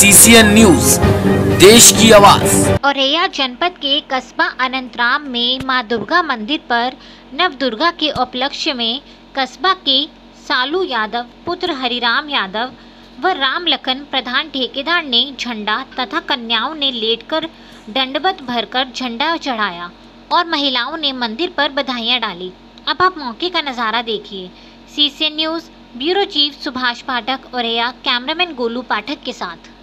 CCN news, देश की आवाज। औरैया जनपद के कस्बा अनंतराम में मां दुर्गा मंदिर पर नवदुर्गा के उपलक्ष्य में कस्बा के सालू यादव पुत्र हरिराम यादव व राम लखन प्रधान ठेकेदार ने झंडा तथा कन्याओं ने लेटकर दंडवत भरकर झंडा चढ़ाया और महिलाओं ने मंदिर पर बधाइयां डाली। अब आप मौके का नज़ारा देखिए। CCN news bureau chief Subhash Pathak Auraiya, cameraman Golu Pathak के साथ।